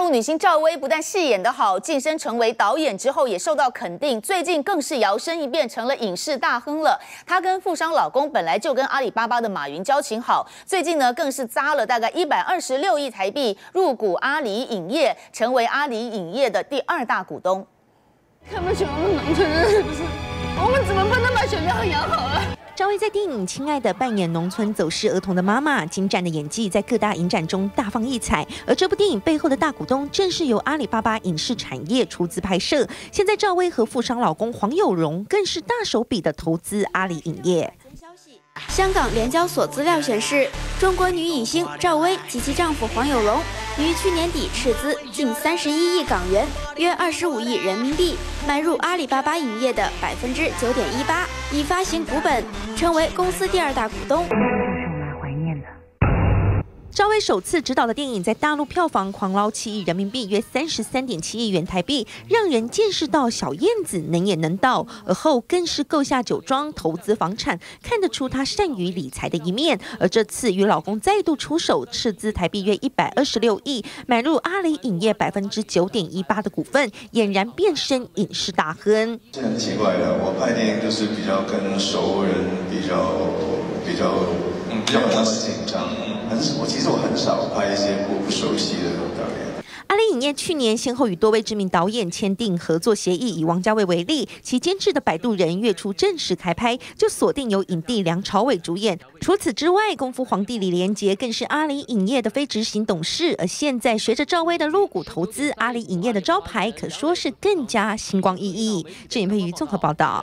舞女星赵薇不但戏演得好，晋升成为导演之后也受到肯定，最近更是摇身一变成了影视大亨了。她跟富商老公本来就跟阿里巴巴的马云交情好，最近呢更是砸了大概126亿台币入股阿里影业，成为阿里影业的第2大股东。 看不起我们农村人是不是？我们怎么不能把选票养好了？ 赵薇在电影《亲爱的》扮演农村走失儿童的妈妈，精湛的演技在各大影展中大放异彩。而这部电影背后的大股东，正是由阿里巴巴影视产业出资拍摄。现在赵薇和富商老公黄有容更是大手笔的投资阿里影业。 香港联交所资料显示，中国女影星赵薇及其丈夫黄有容于去年底斥资近31亿港元，约25亿人民币，买入阿里巴巴影业的9.18%，以发行股本，成为公司第2大股东。 赵薇首次执导的电影在大陆票房狂捞7亿人民币，约33.7亿元台币，让人见识到小燕子能演能导。而后更是购下酒庄、投资房产，看得出她善于理财的一面。而这次与老公再度出手，斥资台币约126亿，买入阿里影业9.18%的股份，俨然变身影视大亨。 是很奇怪的，我拍电影就是比较跟熟人比较紧张。 其实我很少拍一些不熟悉的导演。 阿里影业去年先后与多位知名导演签订合作协议，以王家卫为例，其监制的《摆渡人》月初正式开拍，就锁定由影帝梁朝伟主演。除此之外，功夫皇帝李连杰更是阿里影业的非执行董事。而现在随着赵薇的入股投资，阿里影业的招牌可说是更加星光熠熠。郑妍佩瑜综合报道。